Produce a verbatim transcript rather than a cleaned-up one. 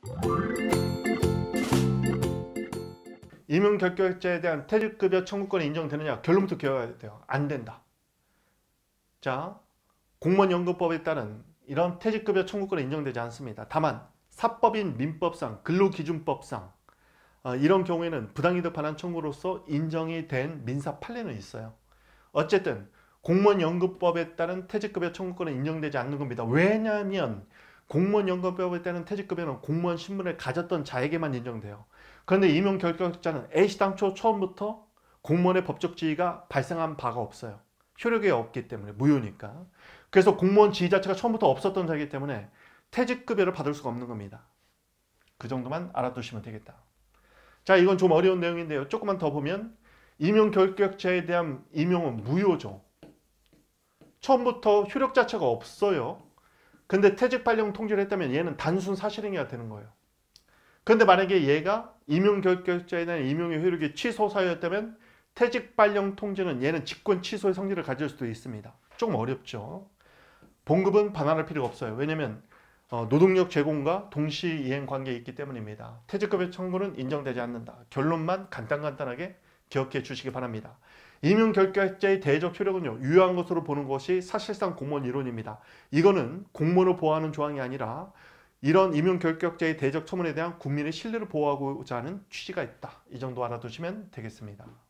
임용결격자에 대한 퇴직급여 청구권이 인정되느냐? 결론부터 기억해야 돼요. 안 된다. 자, 공무원연금법에 따른 이런 퇴직급여 청구권은 인정되지 않습니다. 다만 사법인 민법상, 근로기준법상 어, 이런 경우에는 부당이득 반환 청구로서 인정이 된 민사 판례는 있어요. 어쨌든 공무원연금법에 따른 퇴직급여 청구권은 인정되지 않는 겁니다. 왜냐하면 공무원연금법에 따른 퇴직급여는 공무원 신분을 가졌던 자에게만 인정돼요. 그런데 임용결격자는 애시당초 처음부터 공무원의 법적 지위가 발생한 바가 없어요. 효력이 없기 때문에, 무효니까. 그래서 공무원 지위 자체가 처음부터 없었던 자이기 때문에 퇴직급여를 받을 수가 없는 겁니다. 그 정도만 알아두시면 되겠다. 자, 이건 좀 어려운 내용인데요. 조금만 더 보면 임용결격자에 대한 임용은 무효죠. 처음부터 효력 자체가 없어요. 근데 퇴직 발령 통지를 했다면 얘는 단순 사실행위가 되는 거예요. 그런데 만약에 얘가 임용결격자에 대한 임용의 효력이 취소 사유였다면 퇴직 발령 통지는 얘는 직권 취소의 성질을 가질 수도 있습니다. 조금 어렵죠. 봉급은 반환할 필요가 없어요. 왜냐하면 노동력 제공과 동시이행 관계에 있기 때문입니다. 퇴직급여 청구는 인정되지 않는다. 결론만 간단간단하게 기억해 주시기 바랍니다. 임용결격자의 대적 효력은요, 유효한 것으로 보는 것이 사실상 공무원 이론입니다. 이거는 공무원을 보호하는 조항이 아니라 이런 임용결격자의 대적 처분에 대한 국민의 신뢰를 보호하고자 하는 취지가 있다. 이 정도 알아두시면 되겠습니다.